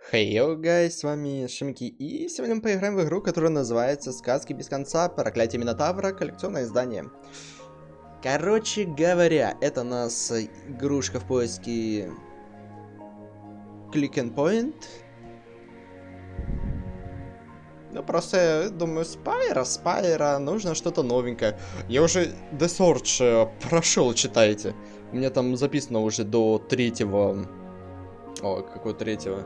Хей, йоу, гайс, с вами Шимки, и сегодня мы поиграем в игру, которая называется «Сказки без конца. Проклятие Минотавра. Коллекционное издание». Короче говоря, это у нас игрушка в поиске Click and Point. Ну, просто, я думаю, Спайра, нужно что-то новенькое. Я уже The Search прошел, читайте. У меня там записано уже до третьего... О, какого третьего?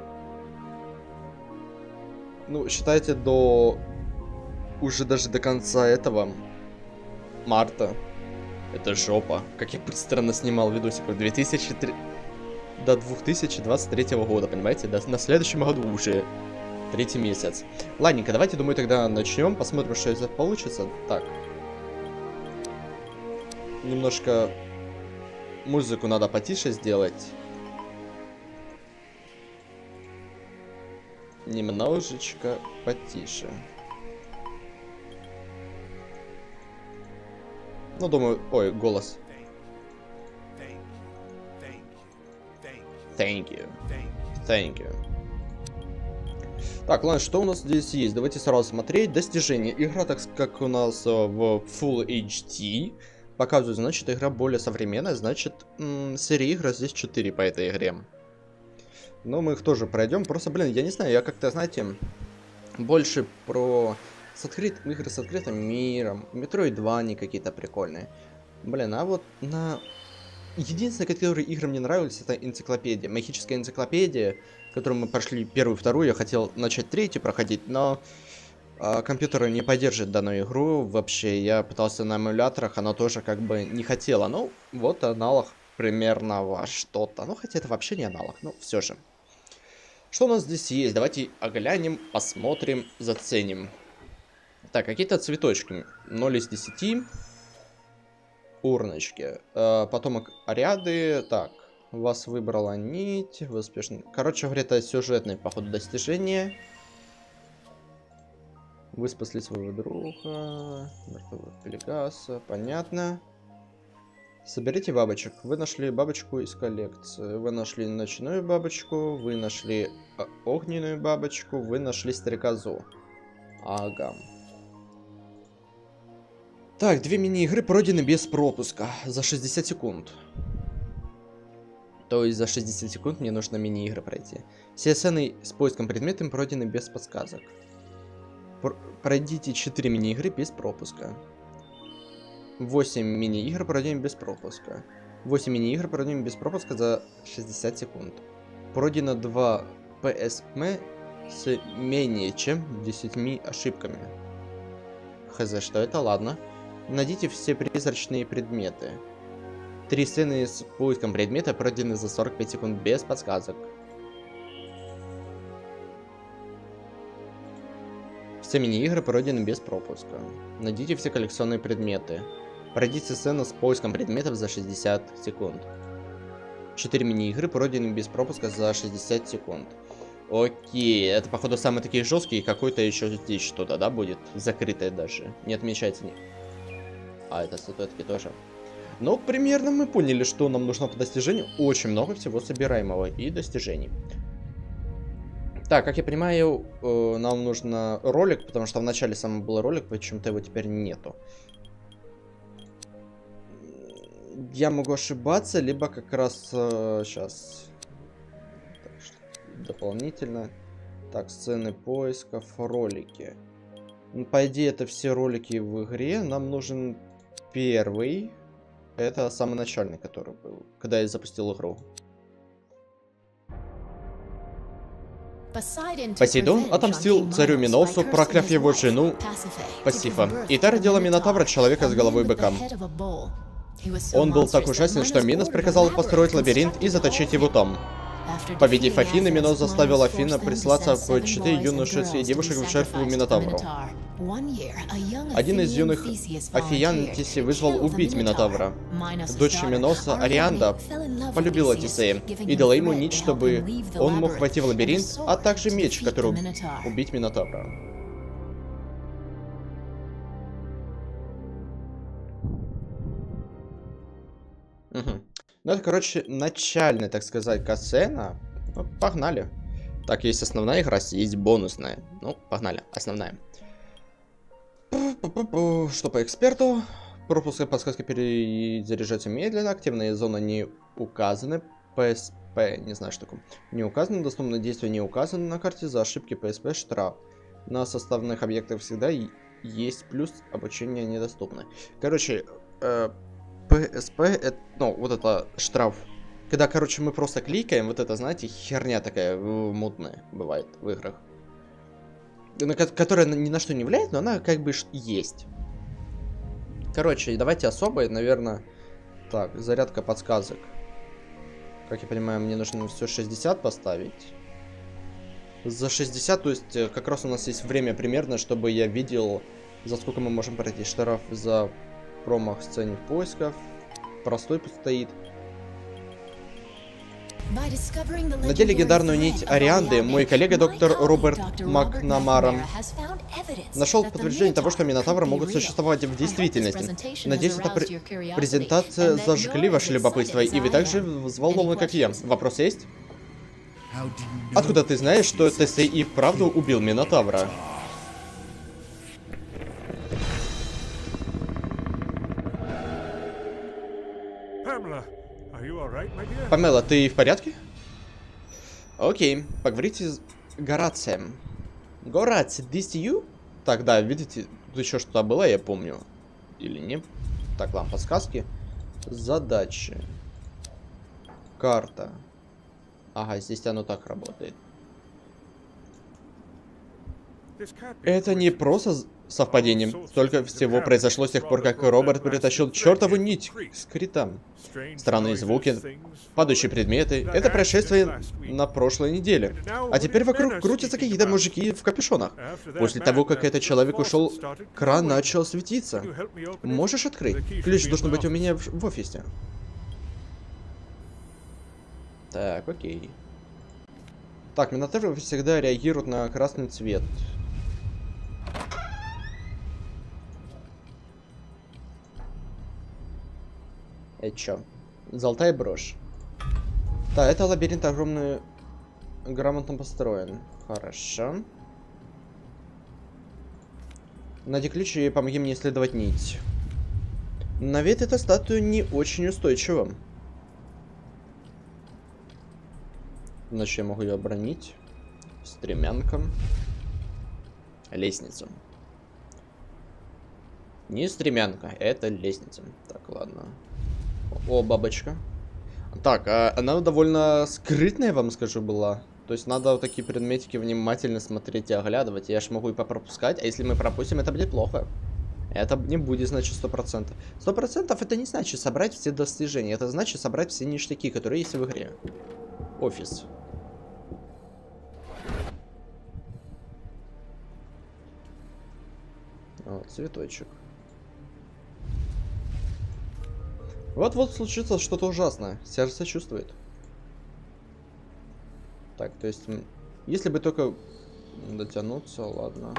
Ну, считайте, уже даже до конца этого марта. Это жопа. Как я быстро наснимал видосиков. До 2023 года, понимаете? На следующем году уже. Третий месяц. Ладненько, давайте, думаю, тогда начнем. Посмотрим, что это получится. Так. Немножко музыку надо потише сделать. Немножечко потише. Ну, думаю... Ой, голос. Thank you. Thank you. Так, ладно, что у нас здесь есть? Давайте сразу смотреть. Достижения. Игра, так как у нас в Full HD показывает, значит, игра более современная. Значит, серия игр здесь 4 по этой игре. Но мы их тоже пройдем. Просто, блин, я не знаю, я как-то, знаете, больше про игры с открытым миром. Metroid 2 они какие-то прикольные. Блин, а вот на... Единственное, которые игры мне нравились, это энциклопедия. Магическая энциклопедия, которую мы прошли первую, вторую. Я хотел начать третью проходить, но компьютер не поддержит данную игру. Вообще, я пытался на эмуляторах, она тоже как бы не хотела. Ну, вот аналог примерно во что-то. Ну, хотя это вообще не аналог, но все же. Что у нас здесь есть? Давайте оглянем, посмотрим, заценим. Так, какие-то цветочки. 0 из 10. Урночки. Потом ряды. Так, вас выбрала нить. Вы успешно... Короче говоря, это сюжетные, походу, достижения. Вы спасли своего друга. Мертвого Пелегаса. Понятно. Соберите бабочек. Вы нашли бабочку из коллекции. Вы нашли ночную бабочку. Вы нашли огненную бабочку. Вы нашли стрекозу. Ага. Так, 2 мини-игры пройдены без пропуска. За 60 секунд. То есть за 60 секунд мне нужно мини-игры пройти. Все сцены с поиском предметов пройдены без подсказок. Пройдите 4 мини-игры без пропуска. 8 мини-игр пройдем без пропуска. 8 мини-игр пройдем без пропуска за 60 секунд. Пройдено 2 PSM с менее чем 10 ошибками. Хз, что это? Ладно. Найдите все призрачные предметы. 3 сцены с поиском предмета пройдены за 45 секунд без подсказок. Все мини-игры пройдены без пропуска. Найдите все коллекционные предметы. Пройдите сцену с поиском предметов за 60 секунд. 4 мини-игры пройдены без пропуска за 60 секунд. Окей, это походу самые такие жесткие, какой-то еще здесь что-то, да, будет? Закрытое даже. Не отмечается. А, это статуэтки тоже. Но примерно мы поняли, что нам нужно по достижению. Очень много всего собираемого и достижений. Так, как я понимаю, нам нужно ролик, потому что в начале самый был ролик, почему-то его теперь нету. Я могу ошибаться, либо как раз сейчас. Так, дополнительно. Так, сцены поисков, ролики. Ну, по идее, это все ролики в игре. Нам нужен первый. Это самый начальный, который был, когда я запустил игру. Посейдон отомстил царю Миносу, прокляв его жену Пасифа. И та родила Минотавра, человека с головой быка. Он был так ужасен, что Минос приказал построить лабиринт и заточить его там. Победив Афины, Минос заставил Афина прислаться в 4 юношеские девушек в жертву Минотавру. Один из юных Афиян Тиси вызвал убить Минотавра. Дочь Миноса, Арианда, полюбила Тисея и дала ему нить, чтобы он мог войти в лабиринт, а также меч, который убить Минотавра. Угу. Ну, это, короче, начальная, так сказать, катсцена. Ну, погнали. Так, есть основная игра, есть бонусная. Ну, погнали, основная. Что по эксперту? Пропуск и подсказка перезаряжаются медленно, активные зоны не указаны. ПСП, не знаю, что такое. Не указано, доступные действия не указаны на карте, за ошибки ПСП штраф. На составных объектах всегда есть плюс, обучение недоступно. Короче, ПСП, это, ну, вот это штраф. Когда, короче, мы просто кликаем, вот это, знаете, херня такая мутная бывает в играх. Которая ни на что не влияет, но она как бы есть. Короче, давайте особое, наверное. Так, зарядка подсказок. Как я понимаю, мне нужно все 60 поставить. За 60, то есть как раз у нас есть время примерно, чтобы я видел, за сколько мы можем пройти. Штраф за промах в сцене поисков. Простой пусть стоит. Найдя легендарную нить Арианды, мой коллега доктор Роберт Макнамара нашел подтверждение того, что Минотавры могут существовать в действительности. Надеюсь, эта презентация зажгли ваше любопытство, и вы также взволнованы, как я. Вопрос есть? Откуда ты знаешь, что Тесей и вправду убил Минотавра? Памела, ты в порядке? Окей, поговорите с Горацием. Гораций, this you? Так, да, видите, тут еще что-то было, я помню. Или не? Так, ладно, подсказки. Задачи. Карта. Ага, здесь оно так работает. Это не просто совпадение. Столько всего произошло с тех пор, как Роберт притащил чертову нить с критом. Странные звуки, падающие предметы. Это происшествие на прошлой неделе. А теперь вокруг крутятся какие-то мужики в капюшонах. После того, как этот человек ушел, кран начал светиться. Можешь открыть? Ключ должен быть у меня в офисе. Так, окей. Так, Минотавры всегда реагируют на красный цвет. Это чё? Золотая брошь. Да, это лабиринт огромный, грамотно построен. Хорошо. Найди ключ и помоги мне исследовать нить. На вид эта статуя не очень устойчива. Значит, я могу ее оборонить. Стремянка. Лестница. Не стремянка, это лестница. Так, ладно. О, бабочка. Так, она довольно скрытная, вам скажу, была. То есть надо вот такие предметики внимательно смотреть и оглядывать. Я ж могу и попропускать, а если мы пропустим, это будет плохо. Это не будет, значит, 100%. 100% это не значит собрать все достижения. Это значит собрать все ништяки, которые есть в игре. Офис. Вот, цветочек. Вот-вот случится что-то ужасное. Сердце чувствует. Так, то есть, если бы только дотянуться, ладно.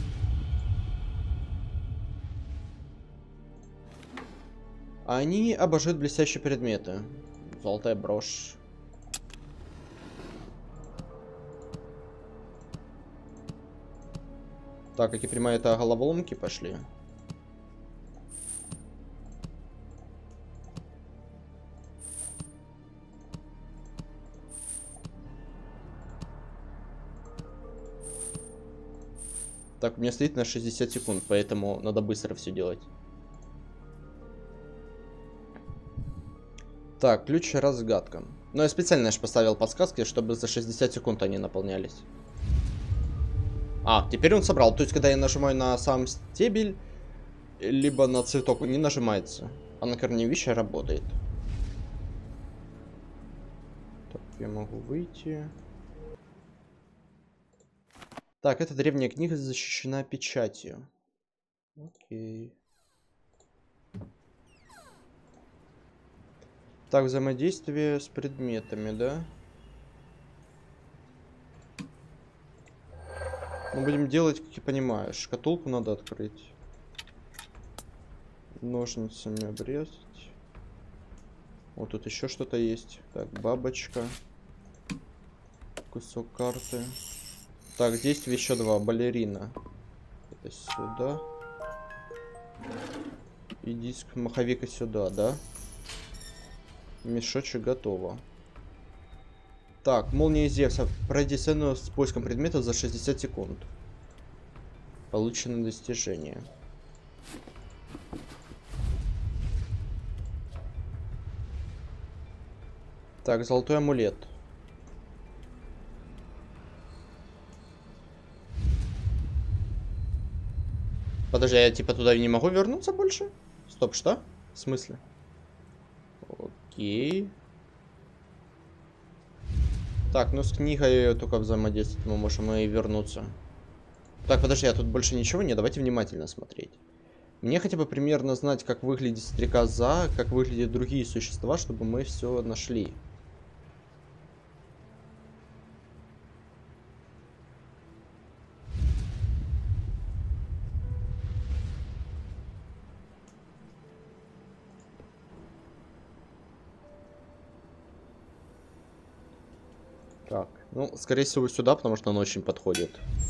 Они обожают блестящие предметы. Золотая брошь. Так, как я понимаю, это головоломки пошли. Так, у меня стоит на 60 секунд, поэтому надо быстро все делать. Так, ключ разгадка. Но я специально аж поставил подсказки, чтобы за 60 секунд они наполнялись. А, теперь он собрал. То есть, когда я нажимаю на сам стебель, либо на цветок, не нажимается. А на корневище работает. Так, я могу выйти. Так, эта древняя книга защищена печатью. Окей. Так, взаимодействие с предметами, да? Мы будем делать, как я понимаю. Шкатулку надо открыть. Ножницами обрезать. Вот тут еще что-то есть. Так, бабочка. Кусок карты. Так, действий еще 2. Балерина. Это сюда. И диск маховика сюда, да? Мешочек готово. Так, молния Зевса. Пройди сцену с поиском предметов за 60 секунд. Получено достижение. Так, золотой амулет. Подожди, я типа туда не могу вернуться больше? Стоп, что? В смысле? Окей. Так, ну с книгой только взаимодействовать мы можем и вернуться. Так, подожди, а тут больше ничего нет? Давайте внимательно смотреть. Мне хотя бы примерно знать, как выглядит стрекоза, как выглядят другие существа, чтобы мы все нашли. Так, ну, скорее всего, сюда, потому что он очень подходит.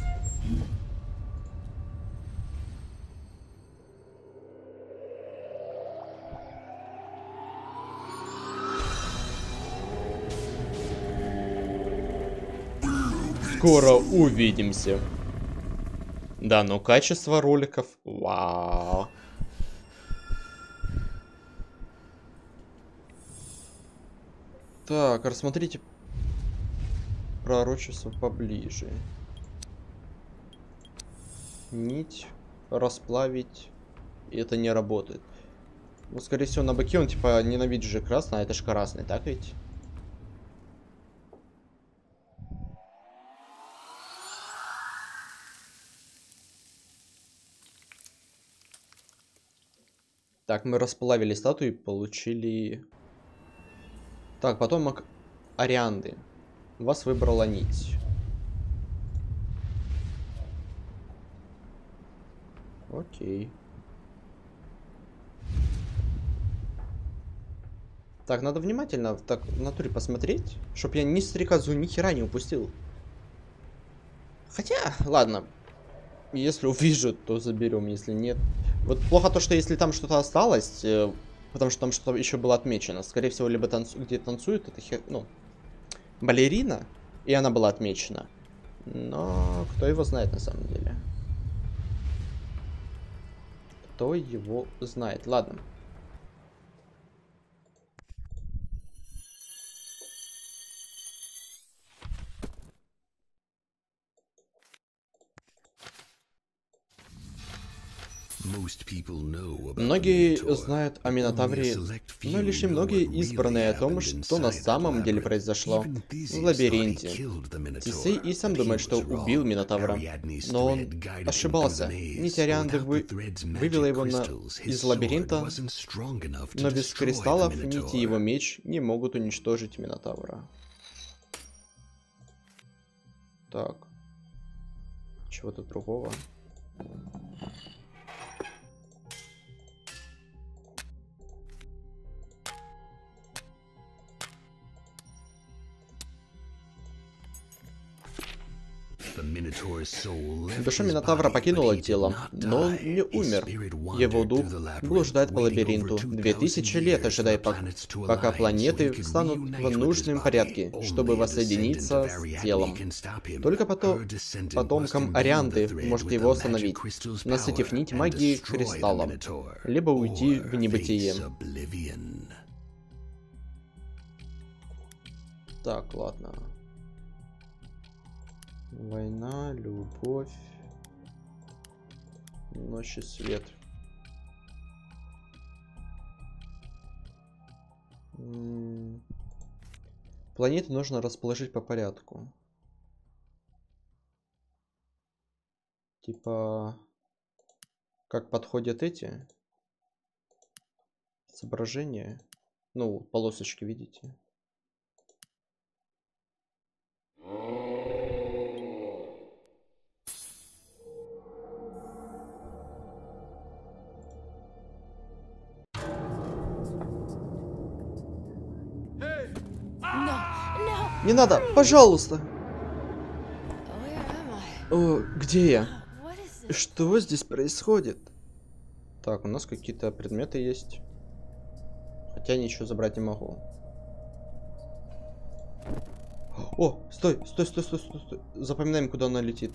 Скоро увидимся. Да, но качество роликов... Вау. Так, рассмотрите пророчество поближе. Нить расплавить. И это не работает. Ну, скорее всего, на быке он типа ненавидит же красный, а это ж красный, так ведь? Так, мы расплавили статую и получили... Так, потомок Арианды. Вас выбрала нить. Окей. Так, надо внимательно так в натуре посмотреть, чтоб я ни стрекозу, ни хера не упустил. Хотя, ладно. Если увижу, то заберем, если нет. Вот плохо то, что если там что-то осталось, потому что там что-то еще было отмечено. Скорее всего, либо где танцует, это ну, балерина, и она была отмечена. Но кто его знает на самом деле. Кто его знает. Ладно. Многие знают о Минотавре, но лишь немногие избранные о том, что на самом деле произошло в лабиринте. Тесей и сам думает, что убил Минотавра, но он ошибался. Нить Арианды вывела его из лабиринта, но без кристаллов нити и его меч не могут уничтожить Минотавра. Так. Чего-то другого. Душа Минотавра покинула тело, но он не умер. Его дух блуждает по лабиринту 2000 лет, ожидая, пока планеты станут в нужном порядке, чтобы воссоединиться с телом. Только потомкам Арианды может его остановить, насытив нить магии кристаллом, либо уйти в небытие. Так, ладно. Война, любовь, ночь и свет. Планеты нужно расположить по порядку. Типа, как подходят эти изображения. Ну, полосочки, видите? Не надо, пожалуйста. О, где я? Что здесь происходит? Так, у нас какие-то предметы есть. Хотя ничего забрать не могу. О, стой, стой, стой, стой, стой, стой. Запоминаем, куда она летит.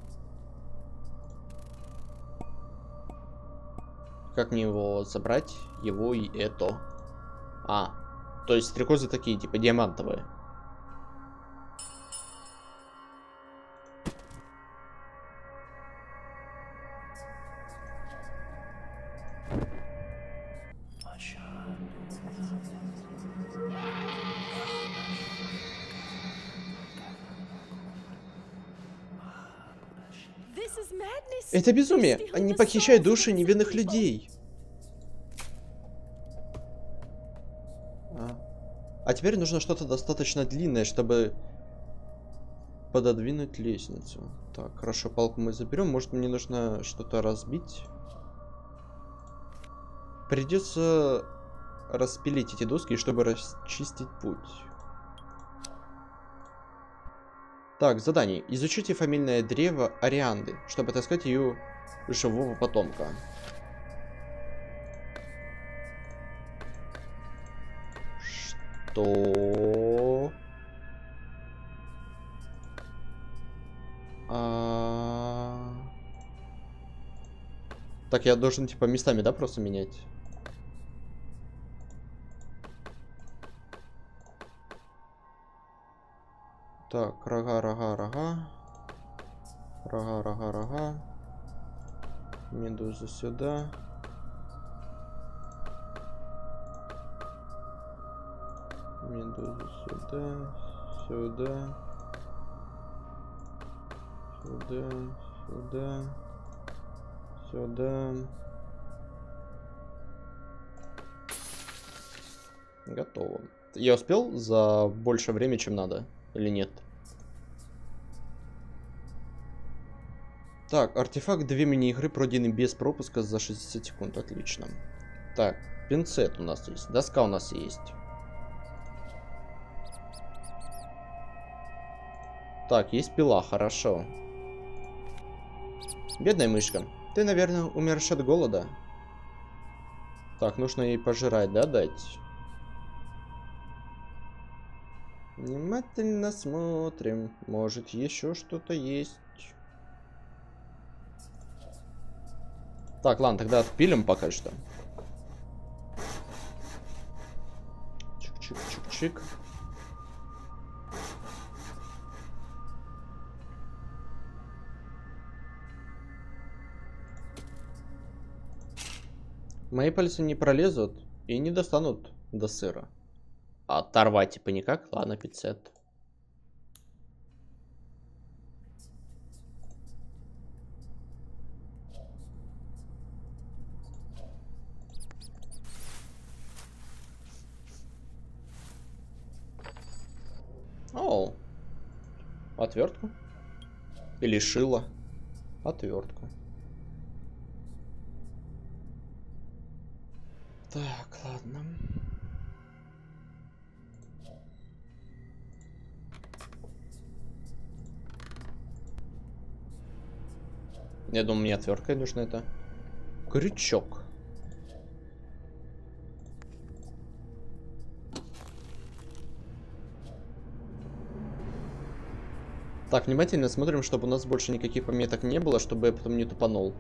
Как мне его забрать? Его и это. А, то есть стрекозы такие, типа диамантовые. Это безумие! Они похищают души невинных людей. А теперь нужно что-то достаточно длинное, чтобы пододвинуть лестницу. Так, хорошо, палку мы заберем. Может, мне нужно что-то разбить? Придется распилить эти доски, чтобы расчистить путь. Так, задание. Изучите фамильное древо Орианды, чтобы отыскать ее живого потомка. Что? Так, я должен, типа, местами, да, просто менять? Так, рога, рога, рога. Рога, рога, рога. Медуза сюда. Медуза сюда. Сюда. Сюда. Сюда. Сюда. Готово. Я успел за больше времени, чем надо? Или нет? Так, артефакт 2 мини-игры пройдены без пропуска за 60 секунд. Отлично. Так, пинцет у нас есть. Доска у нас есть. Так, есть пила, хорошо. Бедная мышка. Ты, наверное, умершь от голода. Так, нужно ей пожрать, да, дать? Внимательно смотрим. Может, еще что-то есть. Так, ладно, тогда отпилим пока что. Чик-чик-чик-чик. Мои пальцы не пролезут и не достанут до сыра. А оторвать типа никак? Ладно, пиццет. О, отвертку? Или шило? Отвертку. Так, ладно. Я думаю, мне отвертка нужна это. Крючок. Так, внимательно смотрим, чтобы у нас больше никаких пометок не было, чтобы я потом не тупанул.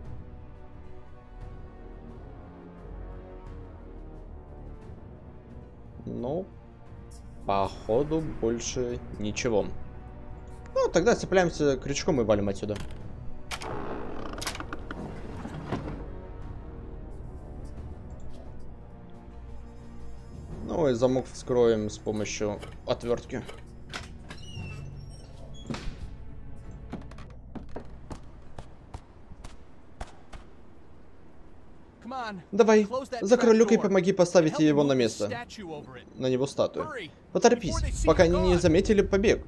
Ну, походу, больше ничего. Ну, тогда цепляемся крючком и валим отсюда. Ну и замок вскроем с помощью отвертки. Давай, закрой люк и помоги поставить его на место. На него статую. Поторопись, пока они не заметили побег.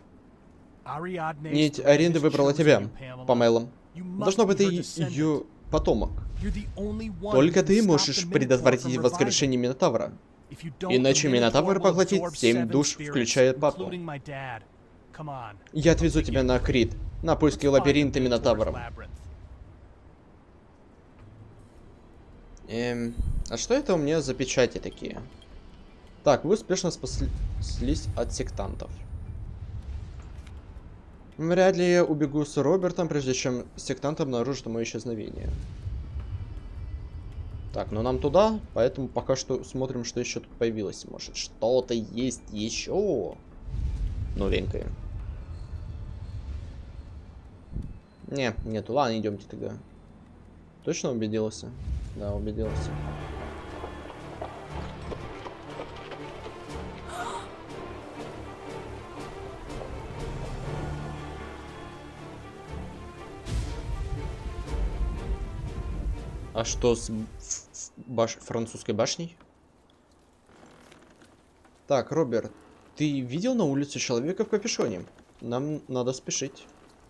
Нить Аренды выбрала тебя, Памела. Должно быть, ты ее потомок. Только ты можешь предотвратить воскрешение Минотавра. Иначе Минотавр поглотит 7 душ, включая папу. Я отвезу тебя на Крит, на поиски лабиринта Минотавром. А что это у меня за печати такие? Так, вы успешно спаслись от сектантов. Вряд ли я убегу с Робертом, прежде чем сектанты обнаружат мое исчезновение. Так, ну нам туда, поэтому пока что смотрим, что еще тут появилось. Может, что-то есть еще новенькое. Не, нету. Ладно, идемте тогда. Точно убедился? Да, убедился. А что с французской башней? Так, Роберт, ты видел на улице человека в капюшоне? Нам надо спешить.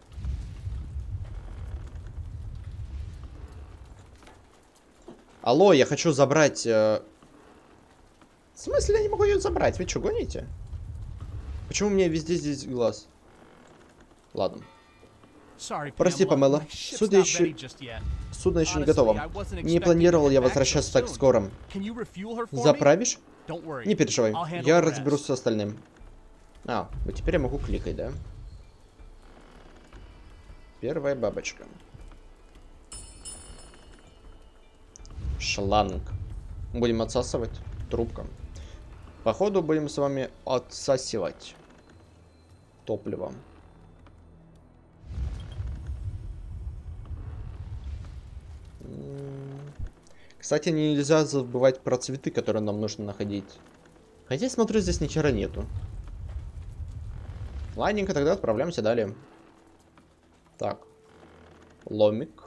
Алло, я хочу забрать... В смысле я не могу ее забрать? Вы что, гоните? Почему у меня везде здесь глаз? Ладно. Прости, Памела. Судно еще не готово. Не планировал я возвращаться так скоро. Заправишь? Не переживай, я разберусь с остальным. А, вот теперь я могу кликать, да? Первая бабочка. Шланг. Будем отсасывать трубкам. Походу будем с вами отсасивать топливо. Кстати, нельзя забывать про цветы, которые нам нужно находить. Хотя, смотрю, здесь ни хера нету. Ладненько, тогда отправляемся далее. Так. Ломик.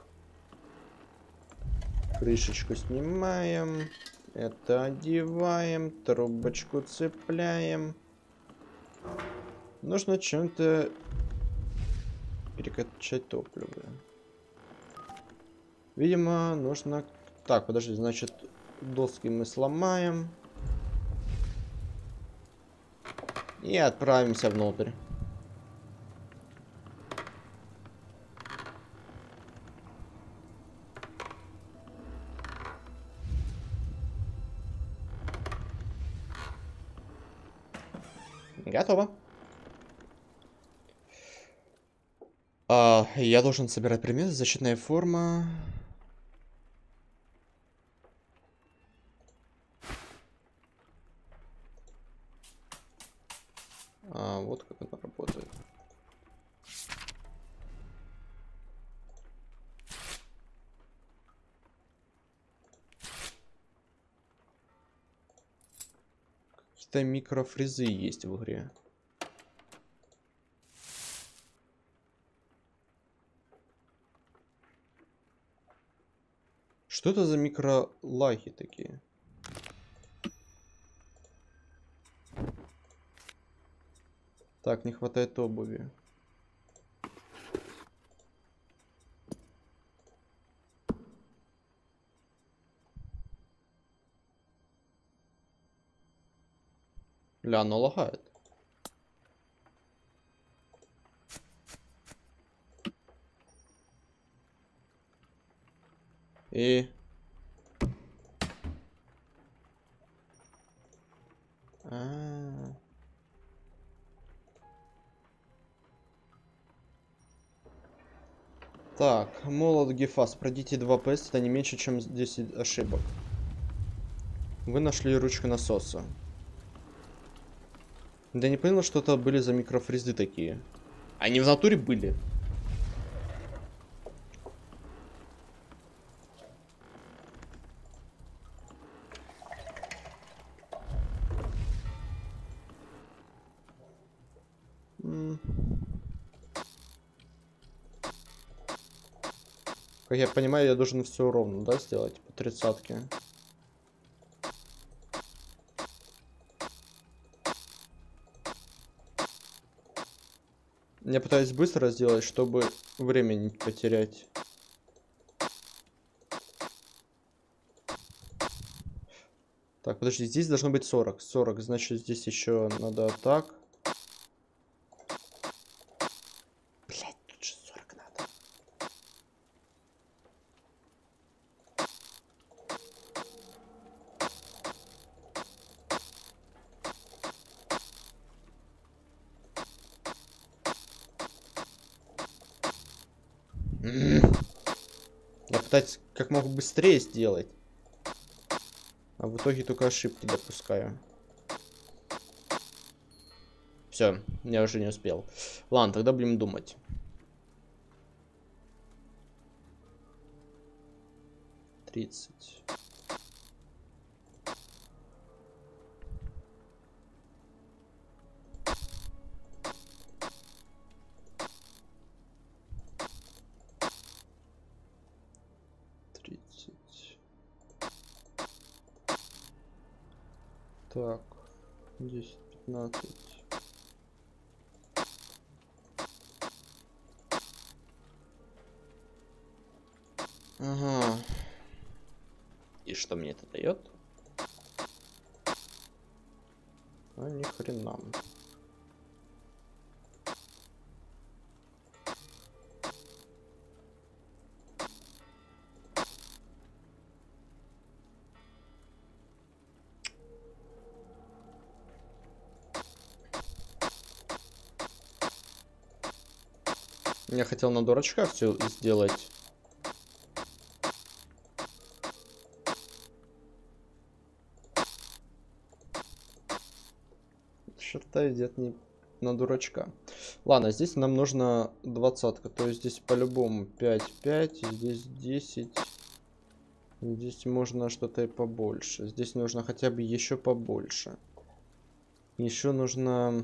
Крышечку снимаем. Это одеваем. Трубочку цепляем. Нужно чем-то перекачать топливо. Видимо, нужно... Так, подожди, значит, доски мы сломаем. И отправимся внутрь. Готово. Я должен собирать предметы. Защитная форма. Вот как это работает. Какие-то микрофрезы есть в игре. Что это за микролаги такие? Так, не хватает обуви. Ля, оно лагает. И... Так, молот Гефас. Пройдите 2 ПС, это не меньше, чем 10 ошибок. Вы нашли ручку насоса. Да не понял, что это были за микрофрезы такие. Они в натуре были. Как я понимаю, я должен все ровно, да, сделать по 30-ке. Я пытаюсь быстро сделать, чтобы время не потерять. Так, подожди, здесь должно быть 40. 40, значит, здесь еще надо так. Блять, тут же 40 надо. Я пытаюсь как могу быстрее сделать. А в итоге только ошибки допускаю. Все, я уже не успел. Ладно, тогда будем думать. Тридцать. Так, 10, 15. Ага. И что мне это дает? А ни хрена. Я хотел на дурачках все сделать. Что-то идет не на дурачка. Ладно, здесь нам нужно 20-ка. То есть здесь по-любому 5, 5. Здесь 10. Здесь можно что-то и побольше. Здесь нужно хотя бы еще побольше. Еще нужно...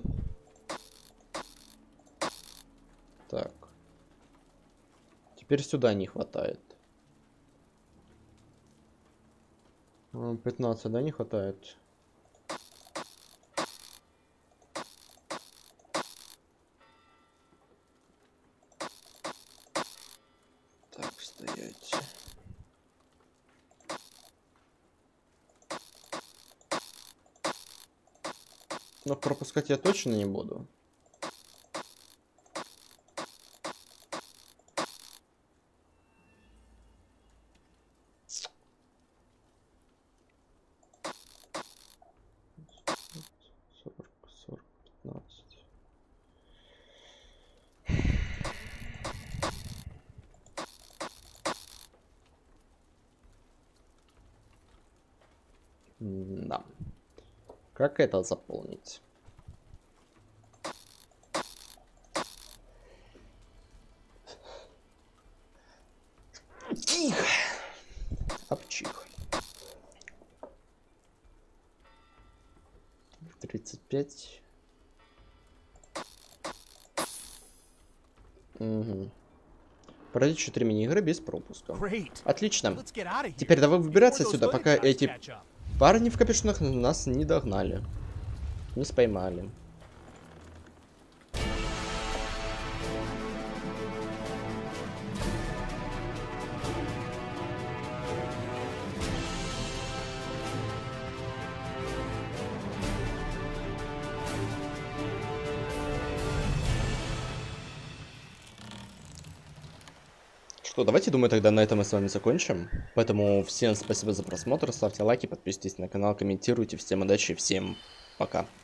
Так. Теперь сюда не хватает. 15, да, не хватает? Так, стоять. Но пропускать я точно не буду. Да. Как это заполнить? Тихо. Обчих. 35. Угу. Пройдите 4 мини-игры без пропуска. Отлично. Теперь давай выбираться отсюда, пока эти парни в капюшонах нас не догнали. Не споймали. Что, давайте, думаю, тогда на этом мы с вами закончим. Поэтому всем спасибо за просмотр, ставьте лайки, подписывайтесь на канал, комментируйте. Всем удачи, всем пока.